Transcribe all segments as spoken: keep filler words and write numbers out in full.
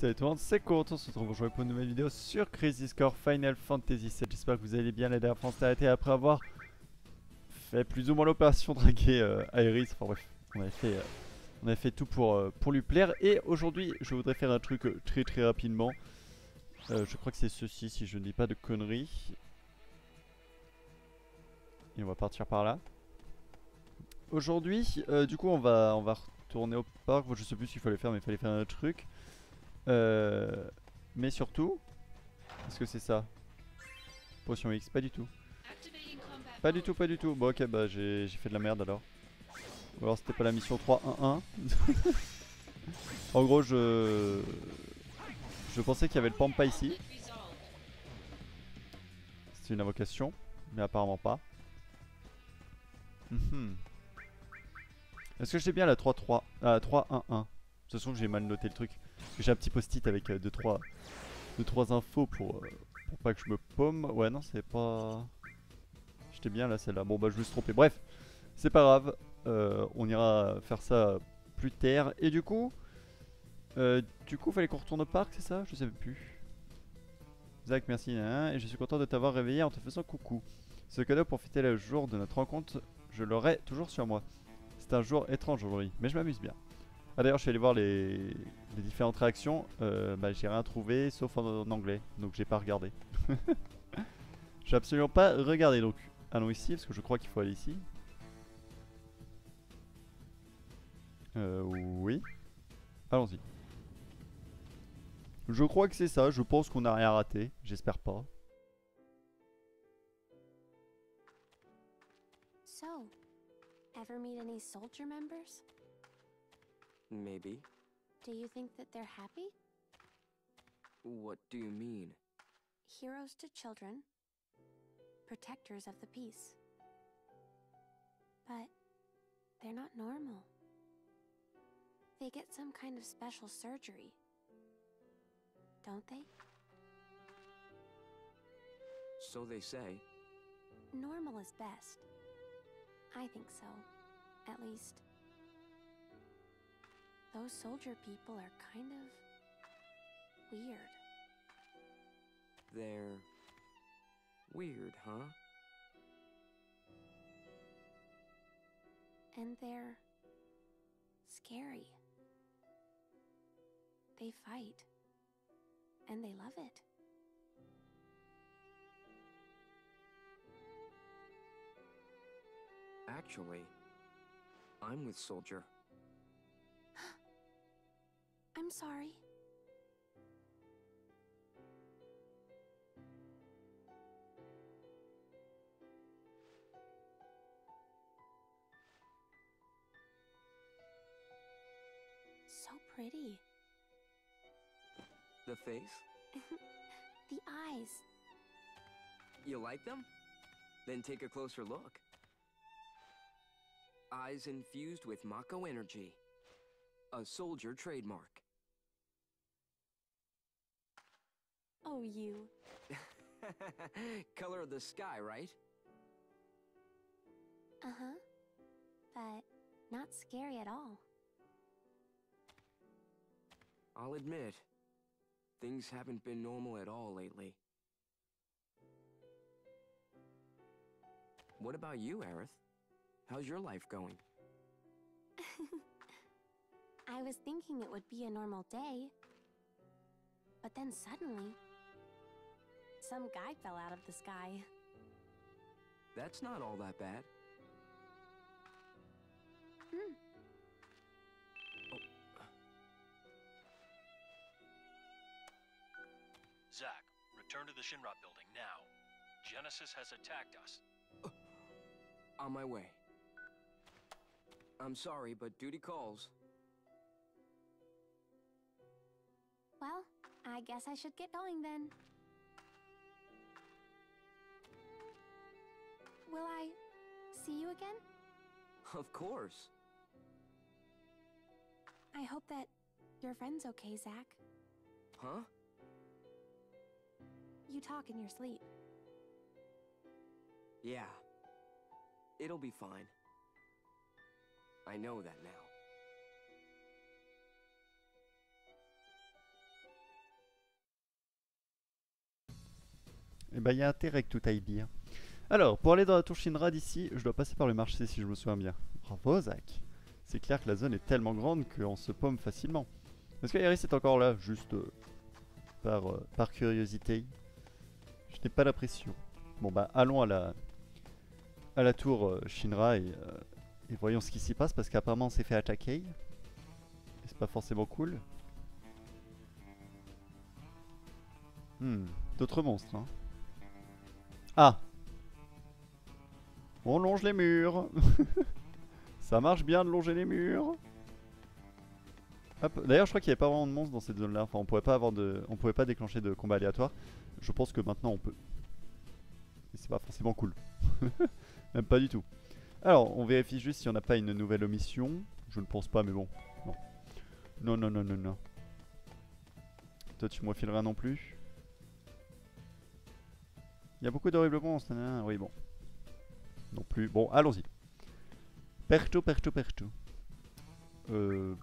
Salut tout le monde, c'est Corentin, on se retrouve aujourd'hui pour une nouvelle vidéo sur Crisis Core Final Fantasy sept. J'espère que vous allez bien. La dernière fois on s'est arrêté après avoir fait plus ou moins l'opération draguer euh, Aeris. Enfin bref, on avait fait, euh, on avait fait tout pour, euh, pour lui plaire. Et aujourd'hui je voudrais faire un truc euh, très très rapidement. euh, Je crois que c'est ceci si je ne dis pas de conneries. Et on va partir par là. Aujourd'hui euh, du coup on va, on va retourner au parc. Bon, je sais plus s'il fallait faire mais il fallait faire un truc. Euh, mais surtout, est-ce que c'est ça? Potion X, pas du tout. Pas du tout, pas du tout. Bon ok, bah j'ai fait de la merde alors. Ou alors c'était pas la mission trois un un. En gros je... Je pensais qu'il y avait le Pampa ici. C'est une invocation, mais apparemment pas. Mm-hmm. Est-ce que j'ai bien la trois trois... Ah, trois un un. De toute façon j'ai mal noté le truc. Parce que j'ai un petit post-it avec deux trois euh, infos pour, euh, pour pas que je me paume. Ouais non c'est pas... J'étais bien là celle-là. Bon bah je me suis trompé. Bref, c'est pas grave. Euh, on ira faire ça plus tard. Et du coup, euh, du coup fallait qu'on retourne au parc, c'est ça? Je sais plus. Zach, merci. Hein, et je suis content de t'avoir réveillé en te faisant coucou. Ce cadeau pour fêter le jour de notre rencontre, je l'aurai toujours sur moi. C'est un jour étrange aujourd'hui, mais je m'amuse bien. Ah d'ailleurs je suis allé voir les, les différentes réactions. Euh, bah, j'ai rien trouvé sauf en, en anglais, donc j'ai pas regardé. J'ai absolument pas regardé donc. Allons ici parce que je crois qu'il faut aller ici. Euh oui. Allons-y. Je crois que c'est ça, je pense qu'on n'a rien raté, j'espère pas. So, ever meet any soldier members? Maybe. Do you think that they're happy? What do you mean? Heroes to children, protectors of the peace. But they're not normal. They get some kind of special surgery, don't they? So they say. Normal is best. I think so. At least, those soldier people are kind of weird. They're weird, huh? And they're scary. They fight. And they love it. Actually, I'm with Soldier. I'm sorry. So pretty. The face? The eyes. You like them? Then take a closer look. Eyes infused with Mako energy. A soldier trademark. Oh, you. Color of the sky, right? Uh-huh. But not scary at all. I'll admit, things haven't been normal at all lately. What about you, Aerith? How's your life going? I was thinking it would be a normal day. But then suddenly, some guy fell out of the sky. That's not all that bad. Hmm. Zack, return to the Shinra building now. Genesis has attacked us. On my way. I'm sorry, but duty calls. Well, I guess I should get going then. Will I see you again? Of course. I hope that your friend's okay, Zack. Huh? You talk in your sleep. Yeah. It'll be fine. I know that now. Et bah il y a intérêt que tout aille bien. Alors, pour aller dans la tour Shinra d'ici, je dois passer par le marché si je me souviens bien. Bravo Zach. C'est clair que la zone est tellement grande qu'on se paume facilement. Est-ce qu'Aeris est encore là? Juste euh, par, euh, par curiosité. Je n'ai pas l'impression. Bon bah allons à la, à la tour euh, Shinra et, euh, et voyons ce qui s'y passe parce qu'apparemment on s'est fait attaquer. Et c'est pas forcément cool. Hmm, d'autres monstres hein. Ah! On longe les murs. Ça marche bien de longer les murs. D'ailleurs je crois qu'il n'y avait pas vraiment de monstres dans cette zone là. Enfin on pouvait pas avoir de. On pouvait pas déclencher de combat aléatoire. Je pense que maintenant on peut. Et c'est pas forcément cool. Même pas du tout. Alors on vérifie juste si on n'a pas une nouvelle omission. Je ne pense pas mais bon. Non. Non non non non non. Toi tu me fileras non plus. Il y a beaucoup d'horribles monstres. Oui bon. Non plus. Bon allons-y. Perto perto perto. Euh...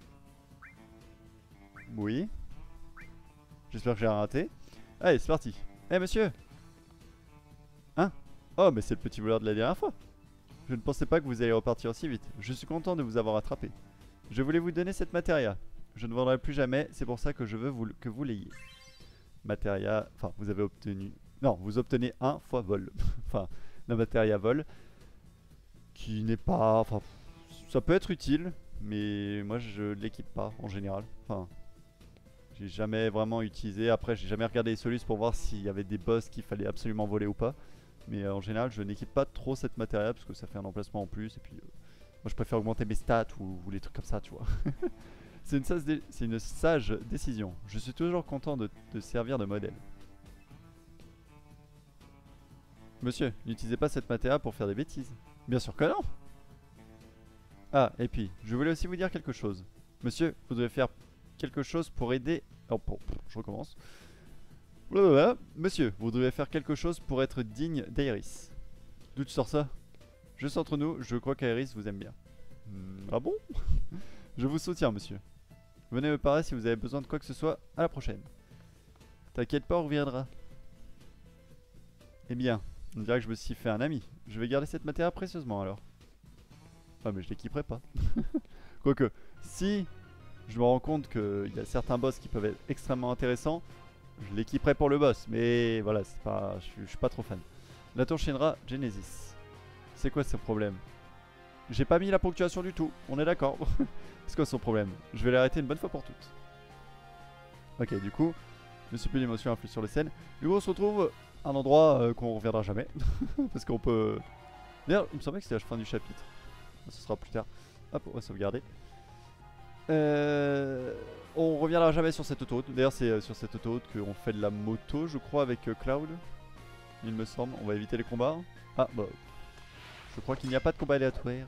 Oui. J'espère que j'ai rien raté. Allez, c'est parti. Eh hey, monsieur. Hein? Oh, mais c'est le petit voleur de la dernière fois. Je ne pensais pas que vous alliez repartir aussi vite. Je suis content de vous avoir attrapé. Je voulais vous donner cette matéria. Je ne vendrai plus jamais, c'est pour ça que je veux vous, que vous l'ayez. Matéria... Enfin, vous avez obtenu... Non, vous obtenez un fois vol. Enfin, la matéria vol. Qui n'est pas... Enfin, ça peut être utile, mais moi je l'équipe pas en général. Enfin... J'ai jamais vraiment utilisé, après j'ai jamais regardé les solus pour voir s'il y avait des boss qu'il fallait absolument voler ou pas. Mais euh, en général je n'équipe pas trop cette matériel parce que ça fait un emplacement en plus et puis euh, moi je préfère augmenter mes stats ou, ou les trucs comme ça tu vois. C'est une, une sage décision, je suis toujours content de te servir de modèle. Monsieur, n'utilisez pas cette matériel pour faire des bêtises. Bien sûr que non. Ah et puis, je voulais aussi vous dire quelque chose. Monsieur, vous devez faire quelque chose pour aider... Oh, bon, je recommence. Blablabla. Monsieur, vous devez faire quelque chose pour être digne d'Aeris. D'où tu sors ça? Juste entre nous, je crois qu'Aeris vous aime bien. Hmm, ah bon? Je vous soutiens, monsieur. Venez me parler si vous avez besoin de quoi que ce soit. À la prochaine. T'inquiète pas, on reviendra. Eh bien, on dirait que je me suis fait un ami. Je vais garder cette matière précieusement alors. Ah mais je l'équiperai pas. Quoique, si... je me rends compte qu'il y a certains boss qui peuvent être extrêmement intéressants. Je l'équiperai pour le boss, mais voilà, c'est pas, je, suis, je suis pas trop fan. La tour Shinra Genesis. C'est quoi ce problème? J'ai pas mis la ponctuation du tout, on est d'accord. C'est quoi son problème? Je vais l'arrêter une bonne fois pour toutes. Ok, du coup, je ne suis plus d'émotion influe sur les scènes. Du coup, on se retrouve à un endroit euh, qu'on reviendra jamais. Parce qu'on peut... D'ailleurs, il me semblait que c'était la fin du chapitre. Ce sera plus tard. Hop, on va sauvegarder. Euh, on reviendra jamais sur cette autoroute. D'ailleurs c'est euh, sur cette autoroute qu'on fait de la moto je crois avec euh, Cloud. Il me semble. On va éviter les combats. Ah bah je crois qu'il n'y a pas de combat aléatoire.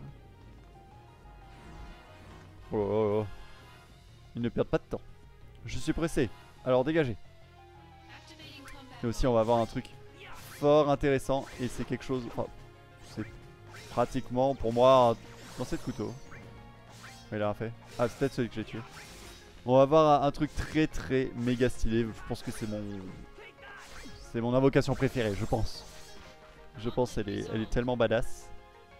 Oh, oh, oh. Ils ne perdent pas de temps. Je suis pressé. Alors dégagez. Et aussi on va avoir un truc fort intéressant. Et c'est quelque chose... Enfin, c'est pratiquement pour moi un lancer de couteau. Mais il a rien fait. Ah, c'est peut-être celui que j'ai tué. On va avoir un, un truc très très méga stylé. Je pense que c'est mon... C'est mon invocation préférée, je pense. Je pense qu'elle est, elle est tellement badass.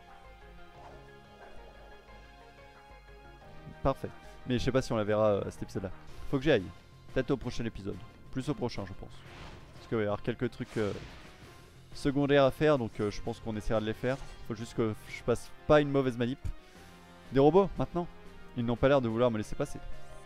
Parfait. Mais je sais pas si on la verra à cet épisode là. Faut que j'y aille. Peut-être au prochain épisode. Plus au prochain je pense. Parce qu'il va y avoir quelques trucs euh, secondaires à faire. Donc euh, je pense qu'on essaiera de les faire. Faut juste que je passe pas une mauvaise manip. Des robots maintenant? Ils n'ont pas l'air de vouloir me laisser passer.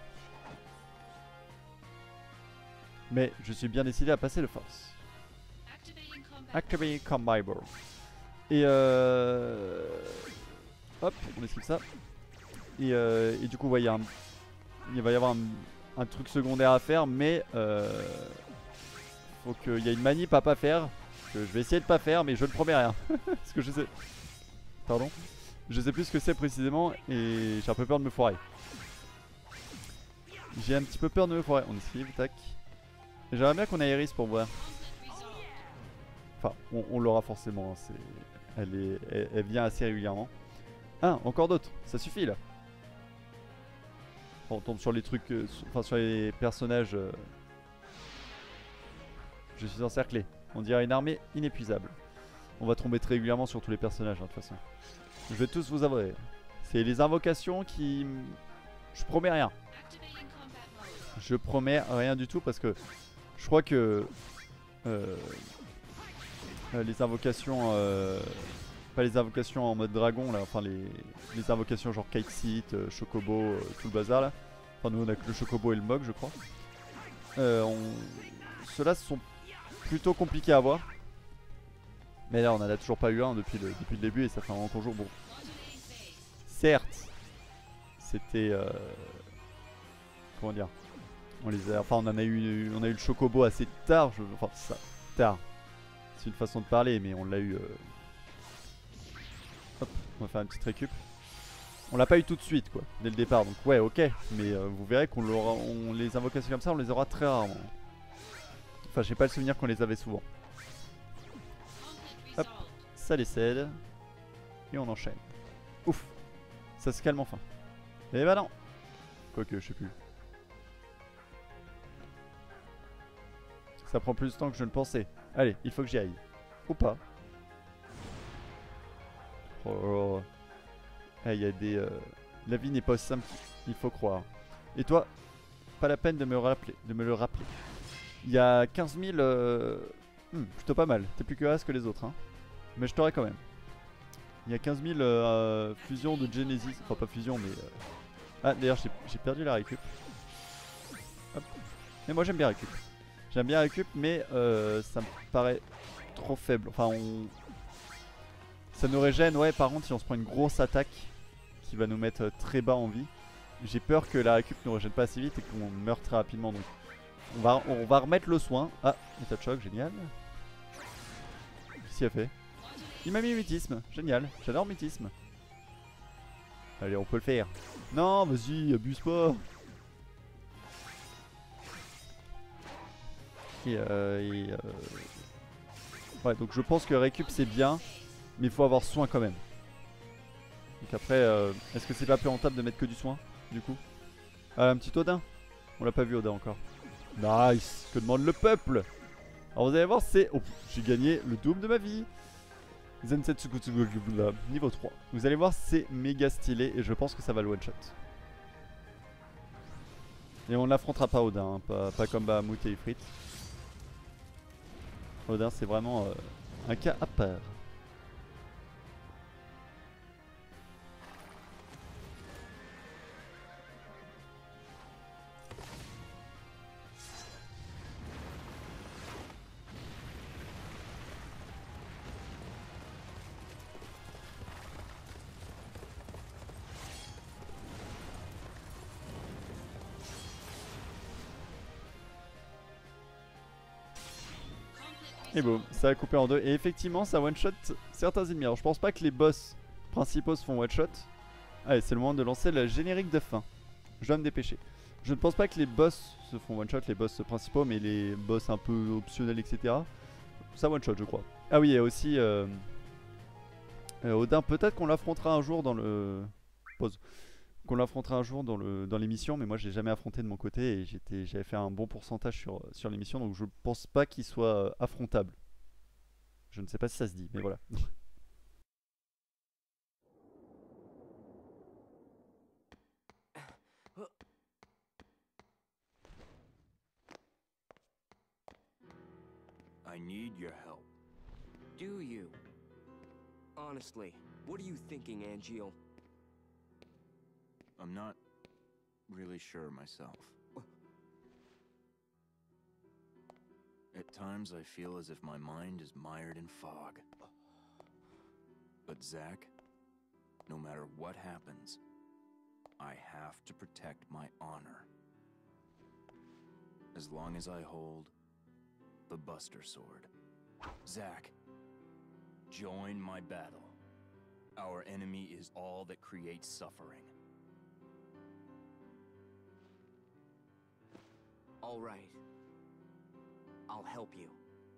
Mais je suis bien décidé à passer le force. Activating Combat Ball. Et euh... hop, on esquive ça. Et, euh... et du coup, ouais, y a un... il va y avoir un... un truc secondaire à faire, mais euh... faut qu'il y ait une manip à pas faire. Que je vais essayer de pas faire, mais je ne promets rien. Parce que je sais... Pardon? Je sais plus ce que c'est précisément et j'ai un peu peur de me foirer. J'ai un petit peu peur de me foirer. On esquive, tac. J'aimerais bien qu'on ait Aeris pour voir. Enfin, on, on l'aura forcément. Hein, c'est... Elle, est... Elle, elle vient assez régulièrement. Ah, encore d'autres. Ça suffit là. On tombe sur les trucs. Euh, sur... Enfin, sur les personnages. Euh... Je suis encerclé. On dirait une armée inépuisable. On va tomber très régulièrement sur tous les personnages hein, de toute façon. Je vais tous vous avouer. C'est les invocations qui... Je promets rien. Je promets rien du tout parce que je crois que euh, euh, les invocations, euh, pas les invocations en mode dragon là, enfin les, les invocations genre Kite Seat, euh, Chocobo, euh, tout le bazar là. Enfin nous on a que le Chocobo et le Mog je crois. Euh, on... Ceux-là sont plutôt compliqués à avoir. Mais là on en a toujours pas eu un depuis le, depuis le début et ça fait un moment qu'on joue. Bon. Certes, c'était... Euh... Comment dire, on les a, enfin on en a eu, on a eu le Chocobo assez tard, je, enfin ça, tard, c'est une façon de parler, mais on l'a eu. Euh... Hop, on va faire une petite récup. On l'a pas eu tout de suite quoi, dès le départ, donc ouais ok, mais euh, vous verrez qu'on l'aura, on les invocations comme ça, on les aura très rarement. Enfin j'ai pas le souvenir qu'on les avait souvent. Hop, ça les cède et on enchaîne. Ouf, ça se calme enfin. Et bah non, quoique je sais plus. Ça prend plus de temps que je ne pensais. Allez, il faut que j'y aille. Ou pas. Oh, oh. Il y a des... Euh... La vie n'est pas aussi simple, il faut croire. Et toi, pas la peine de me, rappeler, de me le rappeler. Il y a quinze mille... Euh... Hmm, plutôt pas mal. T'es plus que as que les autres. Hein. Mais je t'aurai quand même. Il y a quinze mille euh, fusions de Genesis. Enfin, pas fusion, mais... Euh... Ah, d'ailleurs, j'ai perdu la récup. Hop. Mais moi, j'aime bien récup. J'aime bien récup, mais euh, ça me paraît trop faible. Enfin, on... ça nous régène, ouais, par contre, si on se prend une grosse attaque qui va nous mettre très bas en vie, j'ai peur que la récup nous régène pas assez vite et qu'on meure très rapidement. Donc, on va, on va remettre le soin. Ah, état de choc, génial. Qu'est-ce qu'il a fait? Il m'a mis mutisme, génial. J'adore mutisme. Allez, on peut le faire. Non, vas-y, abuse pas. Et, euh, et euh... ouais, donc je pense que récup c'est bien, mais il faut avoir soin quand même. Donc après, euh, est-ce que c'est pas plus rentable de mettre que du soin du coup? Ah, un petit Odin. On l'a pas vu Odin encore. Nice. Que demande le peuple? Alors vous allez voir, c'est... Oh, j'ai gagné le double de ma vie. Zensetsu niveau trois. Vous allez voir, c'est méga stylé et je pense que ça va le one shot. Et on n'affrontera pas Odin, hein, pas, pas comme Bahamut et Ifrit. Odin c'est vraiment euh, un cas à part. Et boum, ça a coupé en deux. Et effectivement, ça one-shot certains ennemis. Alors, je pense pas que les boss principaux se font one-shot. Allez, c'est le moment de lancer le générique de fin. Je dois me dépêcher. Je ne pense pas que les boss se font one-shot, les boss principaux, mais les boss un peu optionnels, et cetera. Ça one-shot, je crois. Ah oui, il y a aussi euh, euh, Odin. Peut-être qu'on l'affrontera un jour dans le... Pause. Qu'on l'affrontera un jour dans le dans l'émission, mais moi je l'ai jamais affronté de mon côté et j'étais j'avais fait un bon pourcentage sur, sur l'émission, donc je pense pas qu'il soit euh, affrontable. Je ne sais pas si ça se dit, mais voilà. I need your help. Do you? Honestly, what are you thinking, Angeal? I'm not really sure myself. At times I feel as if my mind is mired in fog. But Zack, no matter what happens, I have to protect my honor. As long as I hold the Buster Sword. Zack, join my battle. Our enemy is all that creates suffering. All right. I'll help you.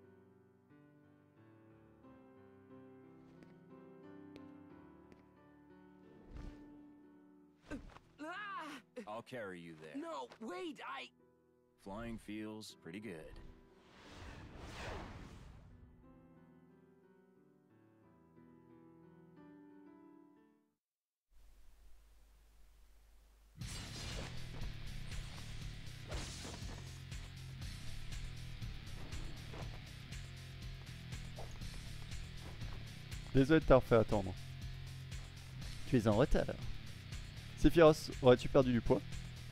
I'll carry you there. No, wait, I... Flying feels pretty good. Désolé de t'avoir fait attendre. Tu es en retard. Sephiroth, aurais-tu perdu du poids?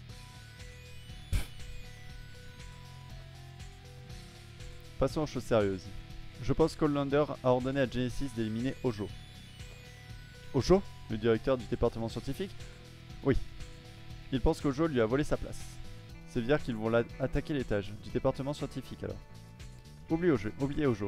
Passons aux choses sérieuses. Je pense qu'Hollander a ordonné à Genesis d'éliminer Hojo. Hojo? Le directeur du département scientifique? Oui. Il pense qu'Hojo lui a volé sa place. C'est dire qu'ils vont attaquer l'étage du département scientifique alors. Oublie Hojo. Oubliez Hojo.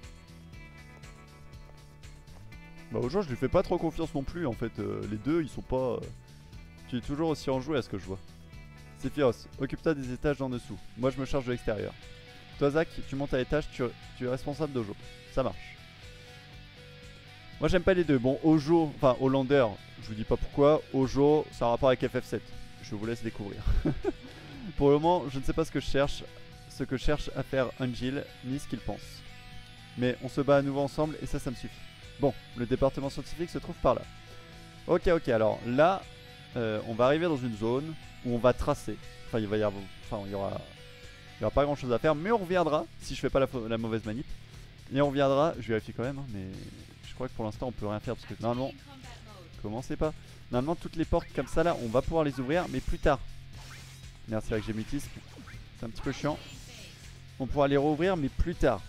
Bah Hojo je lui fais pas trop confiance non plus en fait. Euh, les deux ils sont pas... Euh... Tu es toujours aussi enjoué à ce que je vois. Sephiroth, occupe-toi des étages en dessous. Moi je me charge de l'extérieur. Toi Zach, tu montes à l'étage, tu, tu es responsable d'Hojo. Ça marche. Moi j'aime pas les deux. Bon Hojo, enfin Hollander, je vous dis pas pourquoi. Hojo, ça a un rapport avec F F sept. Je vous laisse découvrir. Pour le moment, je ne sais pas ce que je cherche, ce que cherche à faire Angel, ni ce qu'il pense. Mais on se bat à nouveau ensemble et ça, ça me suffit. Bon, le département scientifique se trouve par là. Ok, ok, alors là, euh, on va arriver dans une zone où on va tracer. Enfin, il va y avoir, enfin, il y aura, il y aura pas grand chose à faire, mais on reviendra si je fais pas la, la mauvaise manip. Et on reviendra, je vérifie quand même, hein, mais je crois que pour l'instant on peut rien faire parce que normalement, commencez pas. Normalement, toutes les portes comme ça là, on va pouvoir les ouvrir, mais plus tard. Merci avec Gémutisme, c'est un petit peu chiant. On pourra les rouvrir, mais plus tard.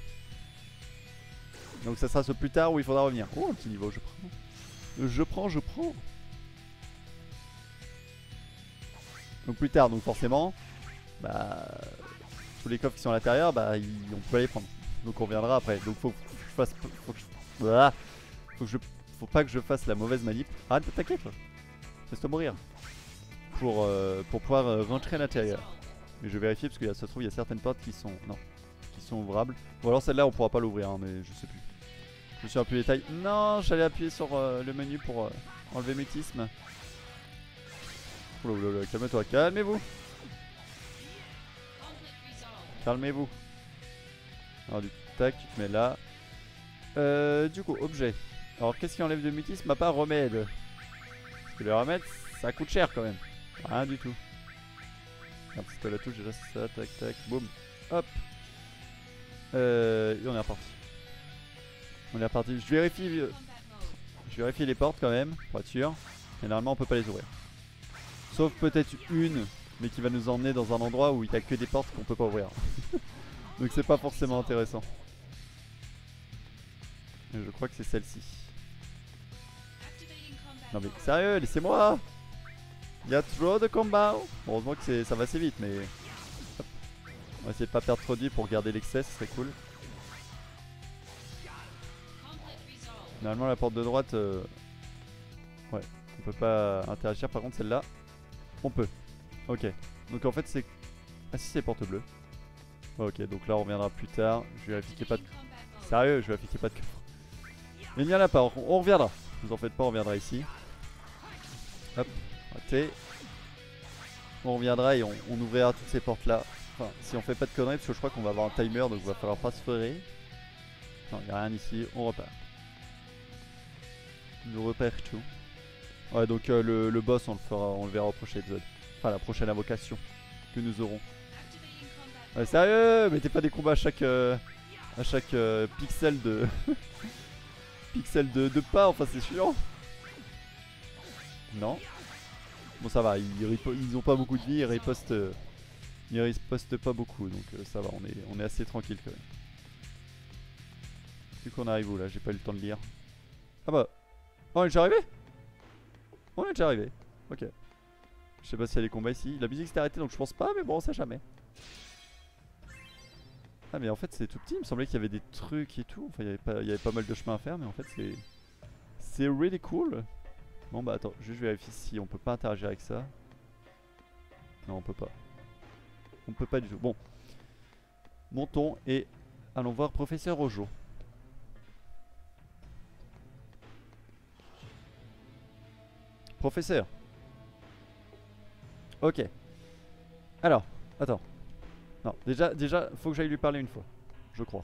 Donc ça sera ce plus tard où il faudra revenir. Oh, un petit niveau, je prends. Je prends, je prends. Donc plus tard, donc forcément, bah, tous les coffres qui sont à l'intérieur, bah, ils, on peut pas les prendre. Donc on reviendra après. Donc faut, faut que je fasse, faut que je, voilà. faut que je, faut pas que je fasse la mauvaise manip. Arrête d'attaquer, toi. Laisse-toi mourir. Pour, euh, pour pouvoir euh, rentrer à l'intérieur. Mais je vais vérifier parce que ça se trouve il y a certaines portes qui sont, non, qui sont ouvrables. Ou alors celle-là on pourra pas l'ouvrir, hein, mais je sais plus. Je me suis appuyé les tailles. Non, j'allais appuyer sur euh, le menu pour euh, enlever mutisme. Oula, calme-toi, calmez-vous. Calmez-vous. Alors du tac, tu te mets là. Euh, du coup, objet. Alors qu'est-ce qui enlève de mutisme à part remède? Parce que les remèdes, ça coûte cher quand même. Rien du tout. Regarde, c'est quoi la touche déjà? Ça, tac, tac, boum. Hop. Euh, et on est reparti. On est reparti. Je vérifie, je vérifie les portes quand même, pour être sûr. Et normalement, on peut pas les ouvrir. Sauf peut-être une, mais qui va nous emmener dans un endroit où il n'y a que des portes qu'on peut pas ouvrir. Donc c'est pas forcément intéressant. Et je crois que c'est celle-ci. Non mais sérieux, laissez-moi! Il y a trop de combats. Bon, heureusement que ça va assez vite, mais... Hop. On va essayer de pas perdre trop de vie pour garder l'excès, ce serait cool. Normalement la porte de droite... Euh... Ouais, on peut pas interagir, par contre celle-là, on peut. Ok, donc en fait c'est... Ah si, c'est porte bleue. Ok, donc là on reviendra plus tard. Je vais vérifier qu'il n'y ait pas de... Sérieux, je vais vérifier qu'il n'y ait pas de coffre. Mais il n'y en a pas, on, on reviendra. Ne vous en faites pas, on reviendra ici. Hop, raté. On reviendra et on, on ouvrira toutes ces portes là. Enfin, si on fait pas de conneries, parce que je crois qu'on va avoir un timer, donc il va falloir pas se ferrer. Non, il n'y a rien ici, on repart. Nous repère tout. Ouais, donc euh, le, le boss, on le fera, on le verra au prochain épisode. Enfin, la prochaine invocation que nous aurons. Ouais, sérieux, mettez pas des combats à chaque, euh, à chaque euh, pixel de... pixel de, de pas, enfin c'est chiant. Non. Bon ça va, ils, ils ont pas beaucoup de vie, ils ripostent, euh, ils ripostent pas beaucoup, donc euh, ça va, on est, on est assez tranquille quand même. Du coup on arrive où là? J'ai pas eu le temps de lire. Ah bah, oh, on est déjà arrivé? On est déjà arrivé, ok. Je sais pas s'il y a des combats ici, la musique s'est arrêtée donc je pense pas, mais bon on sait jamais. Ah mais en fait c'est tout petit, il me semblait qu'il y avait des trucs et tout, enfin il y avait pas, il y avait pas mal de chemin à faire, mais en fait c'est... C'est really cool. Bon bah attends, juste vérifier si on peut pas interagir avec ça. Non on peut pas. On peut pas du tout. Bon. Montons et allons voir Professeur Hojo. Professeur. Ok. Alors, attends. Non, déjà, déjà, faut que j'aille lui parler une fois. Je crois.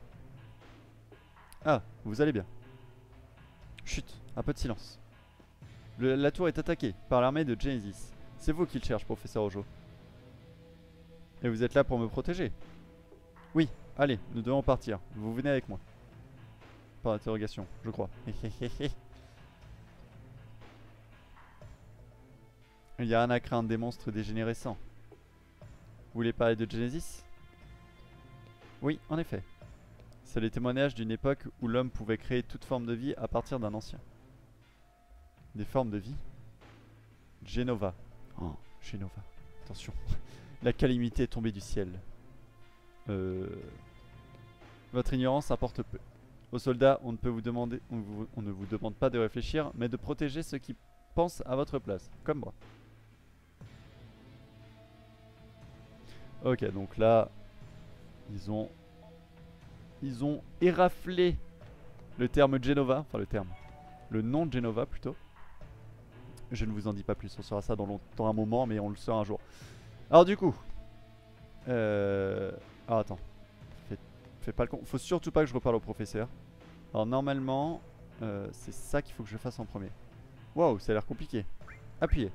Ah, vous allez bien. Chut, un peu de silence. Le, la tour est attaquée par l'armée de Genesis. C'est vous qui le cherche, Professeur Hojo. Et vous êtes là pour me protéger? Oui, allez, nous devons partir. Vous venez avec moi. par interrogation, je crois. Il y a rien à craindre des monstres dégénérescents. Vous voulez parler de Genesis? Oui, en effet. C'est le témoignage d'une époque où l'homme pouvait créer toute forme de vie à partir d'un ancien. Des formes de vie? Genova. Oh, Genova. Attention. La calamité est tombée du ciel. Euh... Votre ignorance importe peu. Aux soldats, on ne peut vous demander, on, vous, on ne vous demande pas de réfléchir, mais de protéger ceux qui pensent à votre place, comme moi. Ok, donc là, ils ont, ils ont éraflé le terme Genova, enfin le terme, le nom de Genova plutôt. Je ne vous en dis pas plus, on saura ça dans, dans un moment, mais on le saura un jour. Alors du coup, euh... ah attends, fais, fais pas le con, faut surtout pas que je reparle au professeur. Alors normalement, euh, c'est ça qu'il faut que je fasse en premier. Waouh, ça a l'air compliqué. Appuyez.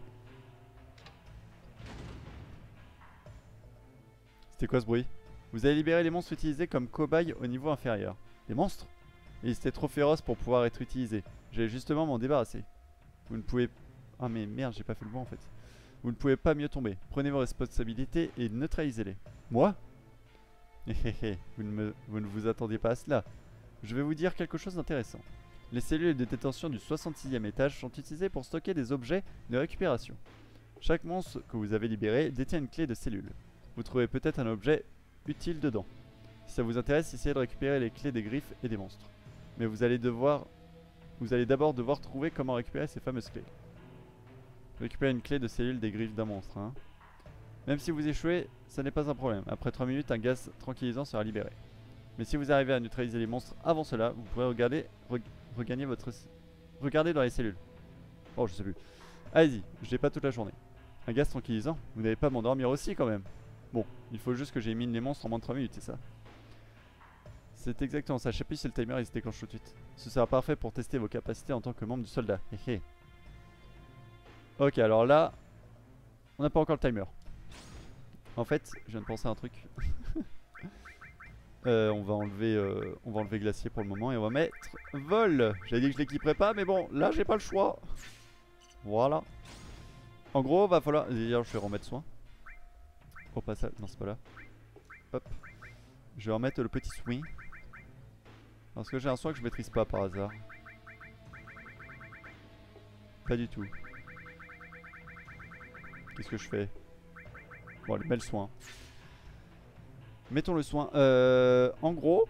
C'était quoi ce bruit? Vous avez libéré les monstres utilisés comme cobayes au niveau inférieur. Les monstres? Ils étaient trop féroces pour pouvoir être utilisés. J'allais justement m'en débarrasser. Vous ne pouvez... Ah mais merde, j'ai pas fait le bon en fait. Vous ne pouvez pas mieux tomber. Prenez vos responsabilités et neutralisez-les. Moi? Héhéhé, vous, ne me... vous ne vous attendiez pas à cela. Je vais vous dire quelque chose d'intéressant. Les cellules de détention du soixante-sixième étage sont utilisées pour stocker des objets de récupération. Chaque monstre que vous avez libéré détient une clé de cellule. Vous trouvez peut-être un objet utile dedans. Si ça vous intéresse, essayez de récupérer les clés des griffes et des monstres. Mais vous allez devoir... Vous allez d'abord devoir trouver comment récupérer ces fameuses clés. Récupérer une clé de cellule des griffes d'un monstre, hein. Même si vous échouez, ça n'est pas un problème. Après trois minutes, un gaz tranquillisant sera libéré. Mais si vous arrivez à neutraliser les monstres avant cela, vous pourrez regarder, re, regagner votre... Regardez dans les cellules. Oh, je sais plus. Allez-y, je n'ai pas toute la journée. Un gaz tranquillisant? Vous n'allez pas m'endormir aussi quand même? Bon, il faut juste que j'élimine les monstres en moins de trois minutes, c'est ça? C'est exactement ça. Je sais plus si le timer il se déclenche tout de suite. Ce sera parfait pour tester vos capacités en tant que membre du soldat. Hé Ok, alors là, on n'a pas encore le timer. En fait, je viens de penser à un truc. euh, on va enlever, euh, on va enlever glacier pour le moment et on va mettre vol. J'avais dit que je l'équiperais pas, mais bon, là j'ai pas le choix. Voilà. En gros, va falloir. D'ailleurs, je vais remettre soin. Au passage, non c'est pas là. Hop. Je vais remettre le petit soin. Parce que j'ai un soin que je maîtrise pas par hasard. Pas du tout. Qu'est-ce que je fais? Bon allez, mets le soin. Mettons le soin. Euh, en gros.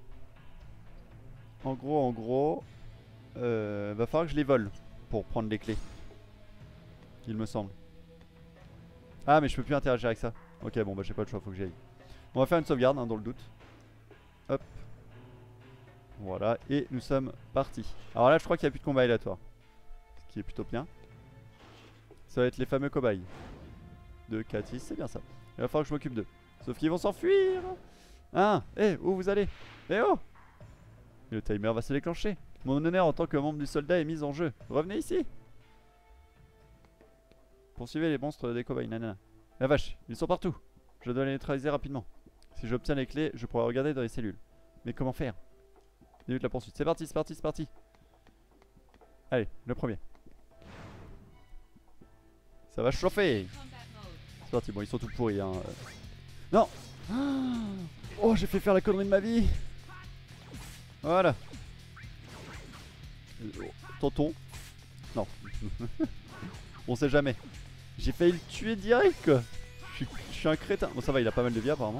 En gros, en gros. Euh, va falloir que je les vole. Pour prendre les clés. Il me semble. Ah mais je peux plus interagir avec ça. Ok bon bah j'ai pas le choix, faut que j'y aille. On va faire une sauvegarde hein, dans le doute. Hop. Voilà et nous sommes partis. Alors là je crois qu'il n'y a plus de combat aléatoire. Ce qui est plutôt bien. Ça va être les fameux cobayes. De Katis, c'est bien ça. Il va falloir que je m'occupe d'eux. Sauf qu'ils vont s'enfuir. Hein? Eh, où vous allez? Eh oh! Et le timer va se déclencher. Mon honneur en tant que membre du soldat est mis en jeu. Revenez ici. Poursuivez les monstres des cobayes, nanana. La vache, ils sont partout. Je dois les neutraliser rapidement. Si j'obtiens les clés, je pourrai regarder dans les cellules. Mais comment faire? Débute la poursuite. C'est parti, c'est parti, c'est parti. Allez, le premier. Ça va chauffer. C'est parti, bon ils sont tout pourris hein. Non. Oh j'ai fait faire la connerie de ma vie. Voilà. Tonton. Non. On sait jamais. J'ai failli le tuer direct quoi. Je suis, je suis un crétin. Bon ça va, il a pas mal de vie apparemment.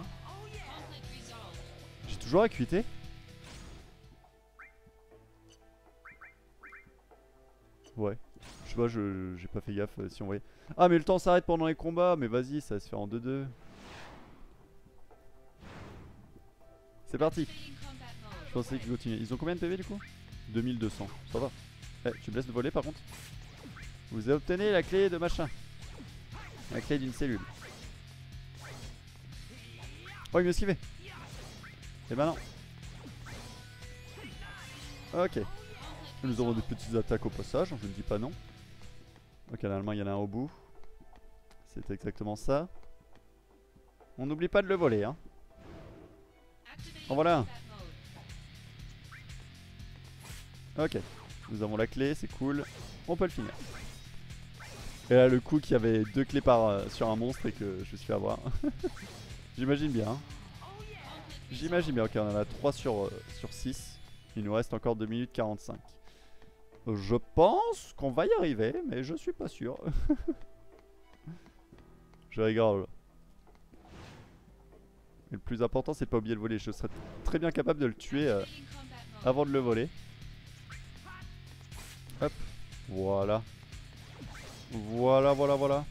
J'ai toujours acuité. Ouais. Je sais pas, je j'ai pas fait gaffe euh, si on voyait. Ah mais le temps s'arrête pendant les combats. Mais vas-y, ça va se faire en deux deux. C'est parti. Je pensais qu'ils continuaient. Ils ont combien de P V du coup? deux mille deux cents, ça va. Eh, tu me laisses de voler par contre. Vous obtenez la clé de machin. La clé d'une cellule. Oh il m'a esquivé. Et ben non. Ok. Nous avons des petites attaques au passage, je ne dis pas non. Ok, normalement il y en a un au bout. C'est exactement ça. On n'oublie pas de le voler hein. En voilà un. Ok, nous avons la clé, c'est cool. On peut le finir. Et là, le coup qu'il y avait deux clés par, euh, sur un monstre et que je me suis fait avoir. J'imagine bien. Hein. J'imagine bien. Ok, on en a trois sur, euh, sur six. Il nous reste encore deux minutes quarante-cinq. Je pense qu'on va y arriver, mais je suis pas sûr. Je rigole. Mais le plus important, c'est de pas oublier de voler. Je serais très bien capable de le tuer euh, avant de le voler. Hop, voilà. Voilà, voilà, voilà.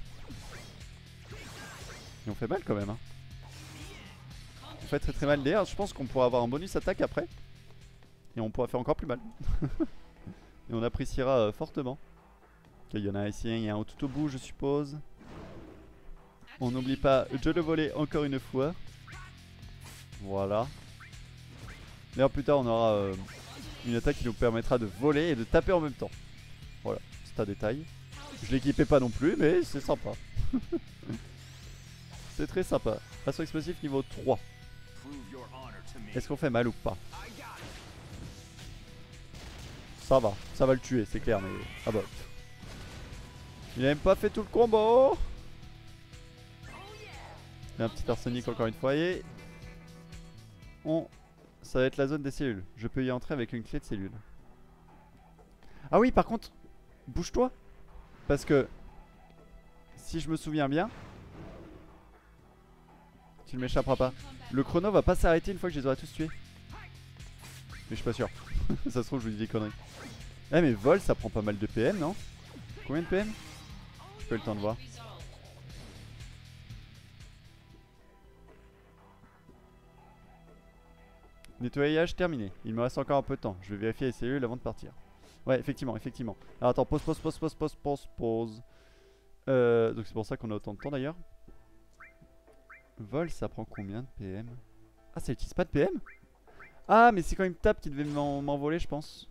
Et on fait mal quand même. Hein. On fait très très mal. D'ailleurs, je pense qu'on pourra avoir un bonus attaque après. Et on pourra faire encore plus mal. Et on appréciera euh, fortement. Ok, il y en a ici, il y a un tout au bout, je suppose. On n'oublie pas de le voler encore une fois. Voilà. D'ailleurs, plus tard, on aura euh, une attaque qui nous permettra de voler et de taper en même temps. Voilà, c'est un détail. Je l'équipais pas non plus, mais c'est sympa. C'est très sympa. Assaut explosif niveau trois. Est-ce qu'on fait mal ou pas? Ça va, ça va le tuer, c'est clair, mais... Ah bah... Il a même pas fait tout le combo. Il y a un petit arsenic encore une fois et... On... Ça va être la zone des cellules. Je peux y entrer avec une clé de cellule. Ah oui, par contre... Bouge-toi. Parce que... Si je me souviens bien... Tu ne m'échapperas pas. Le chrono va pas s'arrêter une fois que je les aurai tous tués. Mais je suis pas sûr. Ça se trouve, je vous dis des conneries. Eh mais vol, ça prend pas mal de P M, non? Combien de P M? J'ai pas eu le temps de voir. Nettoyage terminé. Il me reste encore un peu de temps. Je vais vérifier les cellules avant de partir. Ouais, effectivement, effectivement. Alors attends, pause, pause, pause, pause, pause, pause, pause. Euh, donc c'est pour ça qu'on a autant de temps d'ailleurs. Vol, ça prend combien de P M? Ah, ça utilise pas de P M? Ah, mais c'est quand même Tap qui devait m'envoler, je pense.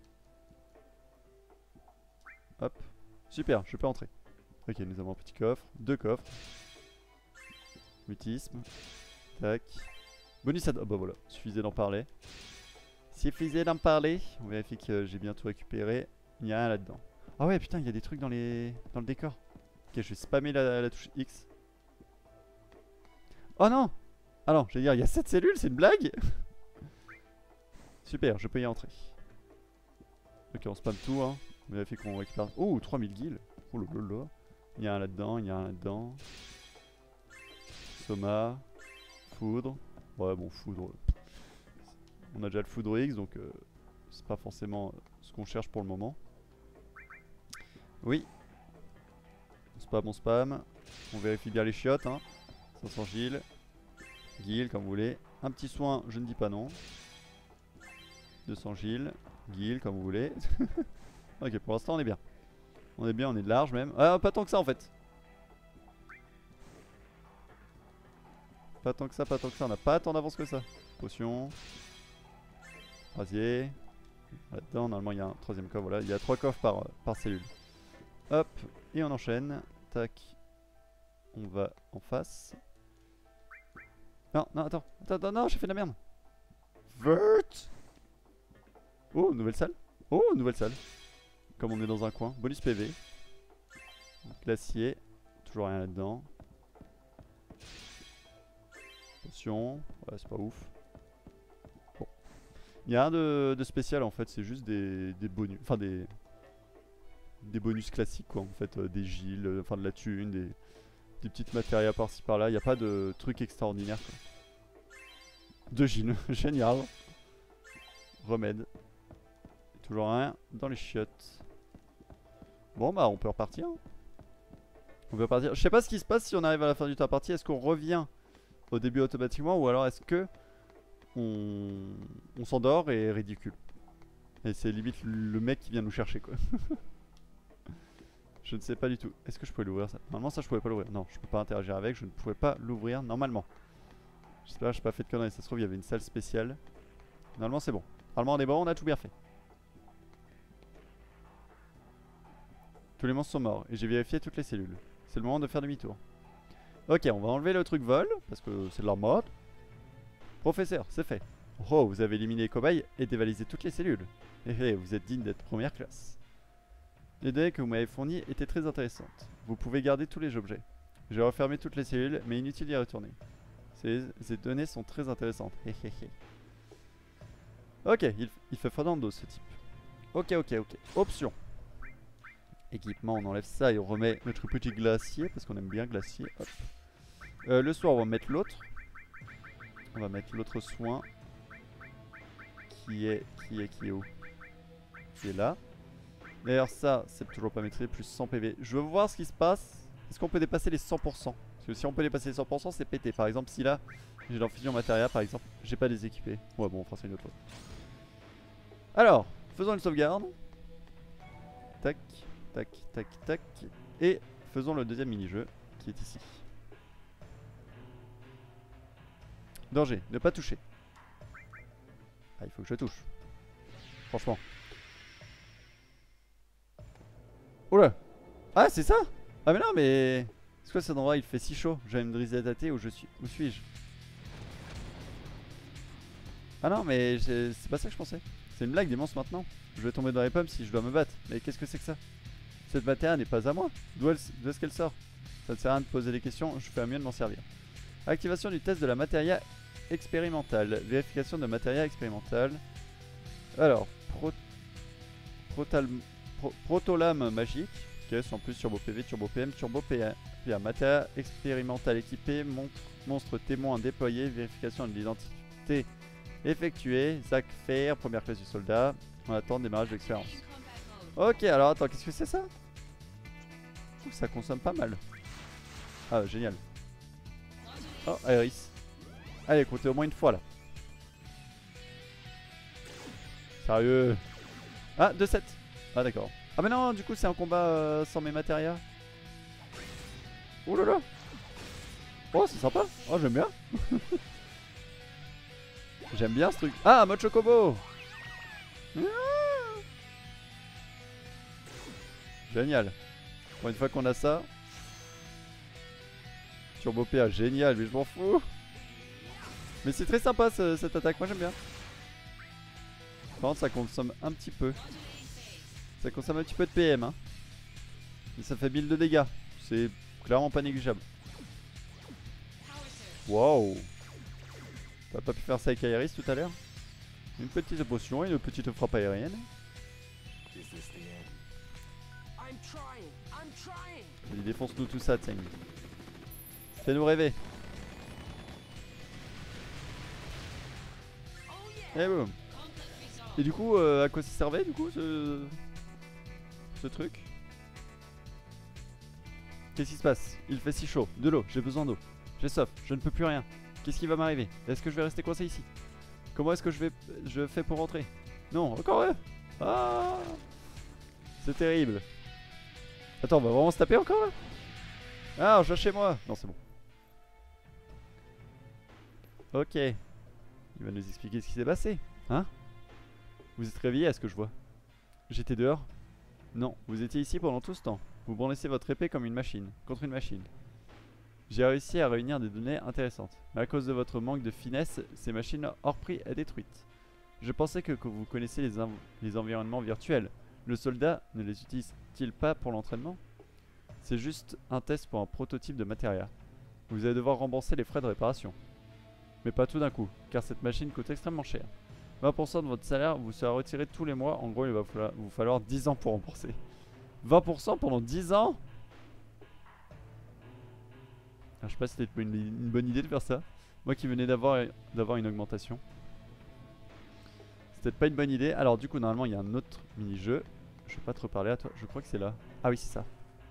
Hop. Super, je peux entrer. Ok, nous avons un petit coffre. Deux coffres. Mutisme. Tac. Bonus à... Oh bah voilà, suffisait d'en parler. Suffisait d'en parler. On vérifie que j'ai bien tout récupéré. Il n'y a rien là-dedans. Ah ouais, putain, il y a des trucs dans les dans le décor. Ok, je vais spammer la, la touche X. Oh non! Ah non, j'allais dire, il y a sept cellules, c'est une blague? Super, je peux y entrer. Ok, on spam tout, hein. On vérifie qu'on récupère... Oh, trois mille guilds. Oh là là là. Il y a un là-dedans, il y a un là-dedans. Soma. Foudre. Ouais, bon, foudre... On a déjà le foudre X, donc euh, c'est pas forcément ce qu'on cherche pour le moment. Oui. On spam, on spam. On vérifie bien les chiottes, hein. cinq cents Gilles. Gilles, comme vous voulez. Un petit soin, je ne dis pas non. deux cents Gilles. Gilles, comme vous voulez. Ok, pour l'instant, on est bien. On est bien, on est de large même. Ah, pas tant que ça en fait. Pas tant que ça, pas tant que ça. On n'a pas tant d'avance que ça. Potion. Brasier. Là-dedans, normalement, il y a un troisième coffre. Voilà, il y a trois coffres par, par cellule. Hop, et on enchaîne. Tac. On va en face. Non, non, attends. Attends, attends, non, j'ai fait de la merde. Vert. Oh, nouvelle salle. Oh, nouvelle salle. Comme on est dans un coin. Bonus P V. Glacier. Toujours rien là-dedans. Potion. Ouais, c'est pas ouf. Bon. Il y a rien de, de spécial en fait. C'est juste des, des bonus. Enfin, des. Des bonus classiques quoi. En fait, euh, des giles, euh, enfin de la thune, des. Des petites matérias par-ci par-là, il n'y a pas de truc extraordinaire quoi. De Gilles, génial. Remède. Toujours rien dans les chiottes. Bon bah on peut repartir. On peut repartir. Je sais pas ce qui se passe si on arrive à la fin du temps partie. Est-ce qu'on revient au début automatiquement ou alors est-ce que on, on s'endort et est ridicule. Et c'est limite le mec qui vient nous chercher quoi. Je ne sais pas du tout. Est-ce que je pouvais l'ouvrir ça? Normalement ça je pouvais pas l'ouvrir. Non, je peux pas interagir avec, je ne pouvais pas l'ouvrir normalement. J'espère que j'ai pas fait de conneries. Ça se trouve il y avait une salle spéciale. Normalement c'est bon. Normalement on est bon, on a tout bien fait. Tous les monstres sont morts et j'ai vérifié toutes les cellules. C'est le moment de faire demi-tour. Ok, on va enlever le truc vol parce que c'est de leur mode. Professeur, c'est fait. Oh, vous avez éliminé les cobayes et dévalisé toutes les cellules. Eh eh, vous êtes digne d'être première classe. Les données que vous m'avez fournies étaient très intéressantes. Vous pouvez garder tous les objets. J'ai refermé toutes les cellules, mais inutile d'y retourner. Ces, ces données sont très intéressantes. Ok, il, il fait fondando ce type. Ok, ok, ok. Option. Équipement, on enlève ça et on remet notre petit glacier, parce qu'on aime bien glacier. Hop. Euh, le soin, on va mettre l'autre. On va mettre l'autre soin. Qui est, qui est, qui est où? Qui est là. D'ailleurs ça, c'est toujours pas maîtrisé, plus cent P V. Je veux voir ce qui se passe. Est-ce qu'on peut dépasser les cent pour cent? Parce que si on peut dépasser les cent pour cent, c'est pété. Par exemple, si là, j'ai l'enfusion matériel, par exemple, j'ai pas déséquipé. Ouais bon, on fera ça une autre fois. Alors, faisons une sauvegarde. Tac, tac, tac, tac. Et faisons le deuxième mini-jeu, qui est ici. Danger, ne pas toucher. Ah, il faut que je touche. Franchement. Oula. Ah, c'est ça? Ah mais non, mais... C'est quoi cet endroit? Il fait si chaud. J'ai une brise à où je suis. Où suis-je? Ah non, mais c'est pas ça que je pensais. C'est une blague d'immense maintenant. Je vais tomber dans les pommes si je dois me battre. Mais qu'est-ce que c'est que ça? Cette matière n'est pas à moi. D'où est-ce qu'elle sort? Ça ne sert à rien de poser des questions. Je fais à mieux de m'en servir. Activation du test de la matériel expérimentale. Vérification de matériel expérimental. Alors, pro... Protal... Pro... Protolame magique. Caisse en plus turbo P V, turbo P M, turbo P A. Puis un matériel expérimental équipé. Montre... Monstre témoin déployé. Vérification de l'identité effectuée. Zac Fair, première classe du soldat. On attend le démarrage de l'expérience. Ok, alors attends, qu'est-ce que c'est ça? Ouh, ça consomme pas mal. Ah, génial. Oh, Aeris. Allez, comptez au moins une fois là. Sérieux? Ah, deux sept. Ah, d'accord. Ah, mais non, du coup, c'est un combat euh, sans mes matérias. Oh là là. Oh, c'est sympa. Oh, j'aime bien. J'aime bien ce truc. Ah, mode chocobo. Ah. Génial. Pour une fois qu'on a ça. Turbo P A, génial, mais je m'en fous. Mais c'est très sympa ce, cette attaque, moi j'aime bien. Par contre ça consomme un petit peu. Ça consomme un petit peu de P M hein. Mais ça fait mille de dégâts. C'est clairement pas négligeable. Wow. T'as pas pu faire ça avec Aeris tout à l'heure? Une petite potion et une petite frappe aérienne. Vas-y, défonce-nous tout ça, Tseng. Fais-nous rêver. Et boum. Et du coup, euh, à quoi ça servait du coup ce, ce truc? Qu'est-ce qui se passe? Il fait si chaud. De l'eau, j'ai besoin d'eau. J'ai soif, je ne peux plus rien. Qu'est-ce qui va m'arriver? Est-ce que je vais rester coincé ici? Comment est-ce que je vais je fais pour rentrer? Non, encore eux. Ah, c'est terrible. Attends, on va vraiment se taper encore là? Ah, on joue chez moi. Non, c'est bon. Ok. Il va nous expliquer ce qui s'est passé. Hein? Vous êtes réveillé à ce que je vois? J'étais dehors? Non, vous étiez ici pendant tout ce temps. Vous brandissez votre épée comme une machine, contre une machine. J'ai réussi à réunir des données intéressantes. Mais à cause de votre manque de finesse, ces machines hors prix est détruite. Je pensais que, que vous connaissez les, les environnements virtuels. Le soldat ne les utilise-t-il pas pour l'entraînement? C'est juste un test pour un prototype de matériel. Vous allez devoir rembourser les frais de réparation. Mais pas tout d'un coup, car cette machine coûte extrêmement cher. vingt pour cent de votre salaire vous sera retiré tous les mois. En gros, il va falloir, vous falloir dix ans pour rembourser. vingt pour cent pendant dix ans? Alors, je sais pas si c'était une, une bonne idée de faire ça. Moi qui venais d'avoir d'avoir une augmentation. C'est peut-être pas une bonne idée. Alors du coup, normalement, il y a un autre mini-jeu. Je vais pas te reparler à toi. Je crois que c'est là. Ah oui, c'est ça.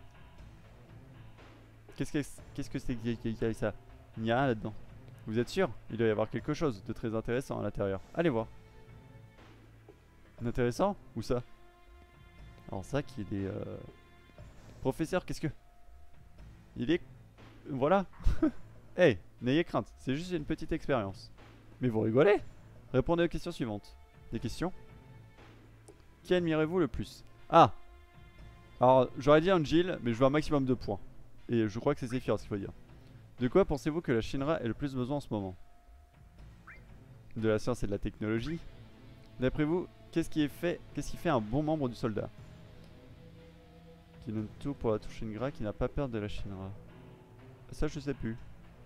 Qu'est-ce que c'est qu'est-ce que c'est qu'il y a ça? Il n'y a rien là-dedans. Vous êtes sûr? Il doit y avoir quelque chose de très intéressant à l'intérieur. Allez voir. Intéressant? Où ça? Alors ça qui est des... Euh... Professeur, qu'est-ce que... Il est... Voilà. Hey, n'ayez crainte, c'est juste une petite expérience. Mais vous rigolez? Répondez aux questions suivantes. Des questions? Qui admirez-vous le plus? Ah! Alors, j'aurais dit Angel, mais je veux un maximum de points. Et je crois que c'est Zephyr ce qu'il faut dire. De quoi pensez-vous que la Shinra ait le plus besoin en ce moment? de la science et de la technologie. D'après vous, qu'est-ce qui est fait, qu'est-ce qui fait un bon membre du soldat? Qui donne tout pour la touche Shinra, qui n'a pas peur de la Shinra. Ça, je sais plus.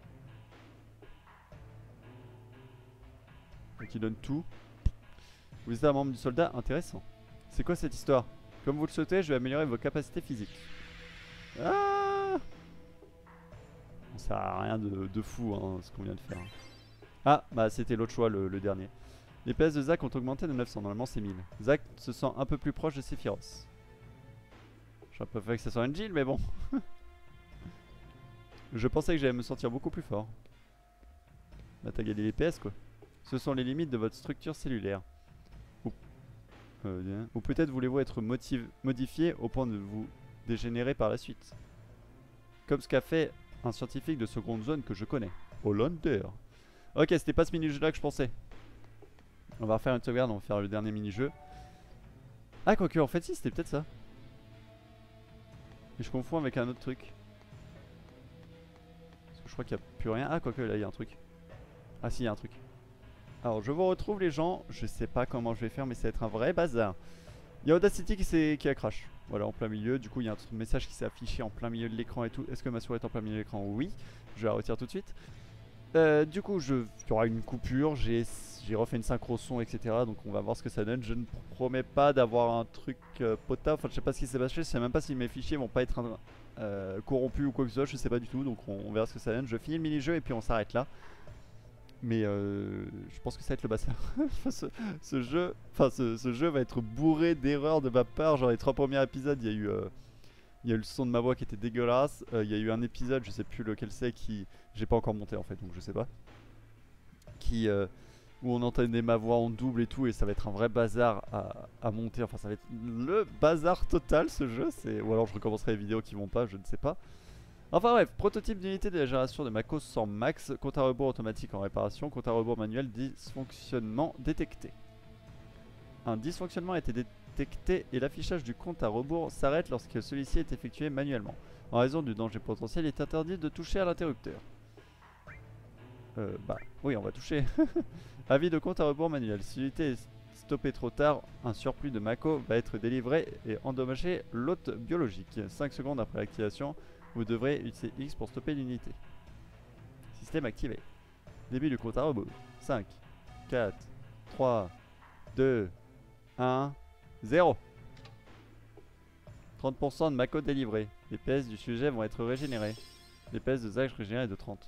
Et qui donne tout. Vous êtes un membre du soldat, intéressant. C'est quoi cette histoire? Comme vous le souhaitez, je vais améliorer vos capacités physiques. Ah, ça sert à rien de, de fou hein, ce qu'on vient de faire. Ah, bah c'était l'autre choix, le, le dernier. Les P S de Zack ont augmenté de neuf cents, normalement c'est mille. Zack se sent un peu plus proche de Sephiroth. J'aurais pas fait que ça soit un Jill, mais bon. Je pensais que j'allais me sentir beaucoup plus fort. Bah t'as gagné les P S quoi. Ce sont les limites de votre structure cellulaire. Ou, euh, ou peut-être voulez-vous être modifié au point de vous dégénérer par la suite. Comme ce qu'a fait un scientifique de seconde zone que je connais. Hollander. Ok, c'était pas ce mini-jeu là que je pensais. On va refaire une sauvegarde, on va faire le dernier mini-jeu. Ah, quoique, en fait, si, c'était peut-être ça. Et je confonds avec un autre truc. Parce que je crois qu'il n'y a plus rien. Ah, quoique, là, il y a un truc. Ah, si, il y a un truc. Alors, je vous retrouve, les gens. Je sais pas comment je vais faire, mais ça va être un vrai bazar. Il y a Audacity qui, qui a crash. Voilà, en plein milieu. Du coup, il y a un message qui s'est affiché en plein milieu de l'écran et tout. Est-ce que ma souris est en plein milieu de l'écran? Oui. Je vais la retirer tout de suite. Euh, du coup, je, il y aura une coupure. J'ai refait une synchro son, et cetera. Donc, on va voir ce que ça donne. Je ne promets pas d'avoir un truc euh, potable. Enfin, je sais pas ce qui s'est passé. Je sais même pas si mes fichiers vont pas être euh, corrompus ou quoi que ce soit. Je sais pas du tout. Donc, on, on verra ce que ça donne. Je finis le mini-jeu et puis on s'arrête là. Mais euh, je pense que ça va être le bazar. ce, ce jeu, enfin ce, ce jeu va être bourré d'erreurs de ma part. Genre les trois premiers épisodes, il y a eu, euh, il y a eu le son de ma voix qui était dégueulasse. Euh, il y a eu un épisode, je sais plus lequel c'est, qui j'ai pas encore monté en fait, donc je sais pas. Qui euh, où on entendait ma voix en double et tout, et ça va être un vrai bazar à, à monter. Enfin, ça va être le bazar total ce jeu. C'est ou alors je recommencerai les vidéos qui vont pas, je ne sais pas. Enfin bref, prototype d'unité de la génération de Mako sans max, compte à rebours automatique en réparation, compte à rebours manuel, dysfonctionnement détecté. Un dysfonctionnement a été détecté et l'affichage du compte à rebours s'arrête lorsque celui-ci est effectué manuellement. En raison du danger potentiel, il est interdit de toucher à l'interrupteur. Euh, bah oui, on va toucher. Avis de compte à rebours manuel. Si l'unité est stoppée trop tard, un surplus de Mako va être délivré et endommager l'hôte biologique. cinq secondes après l'activation. Vous devrez utiliser X pour stopper l'unité. Système activé. Début du compte à rebours. cinq, quatre, trois, deux, un, zéro. trente pour cent de Mako délivré. Les P S du sujet vont être régénérés. Les P S de Zack régénérés de trente.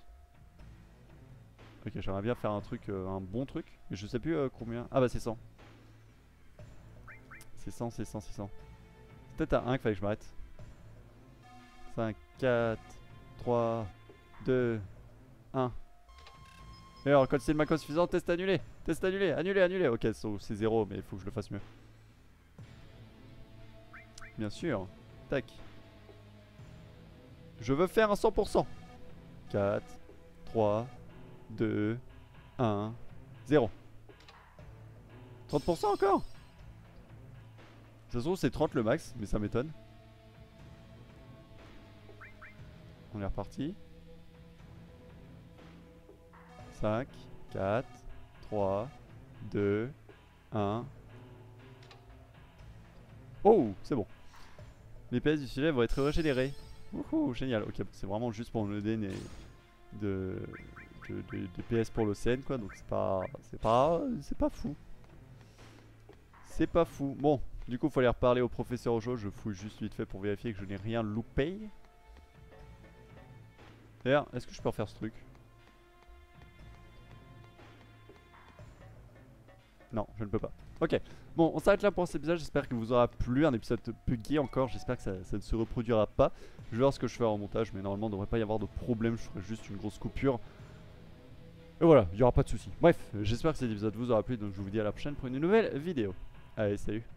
Ok, j'aimerais bien faire un truc, euh, un bon truc. Mais je sais plus euh, combien. Ah bah c'est cent. C'est cent, c'est cent, c'est cent. C'est peut-être à un qu'il fallait que je m'arrête. cinq, quatre, trois, deux, un. Et alors, quand c'est le Mako suffisant, test annulé. Test annulé, annulé, annulé. Ok, c'est zéro, mais il faut que je le fasse mieux. Bien sûr. Tac. Je veux faire un cent pour cent. quatre, trois, deux, un, zéro. trente pour cent encore. De toute façon, c'est trente le max, mais ça m'étonne. On est reparti. cinq, quatre, trois, deux, un. Oh, c'est bon. Les P S du sujet vont être régénérés. Wouhou, génial. Ok, c'est vraiment juste pour me donner de, de, de, de P S pour l'Océan, quoi. Donc c'est pas, c'est pas, c'est pas fou. C'est pas fou. Bon, du coup, il faut aller reparler au professeur Ojo. Je fouille juste vite fait pour vérifier que je n'ai rien loupé. D'ailleurs, est-ce que je peux refaire ce truc? Non, je ne peux pas. Ok, bon, on s'arrête là pour cet épisode. J'espère qu'il vous aura plu. Un épisode buggy encore. J'espère que ça, ça ne se reproduira pas. Je vais voir ce que je fais en montage, mais normalement, il ne devrait pas y avoir de problème. Je ferai juste une grosse coupure. Et voilà, il n'y aura pas de soucis. Bref, j'espère que cet épisode vous aura plu. Donc, je vous dis à la prochaine pour une nouvelle vidéo. Allez, salut!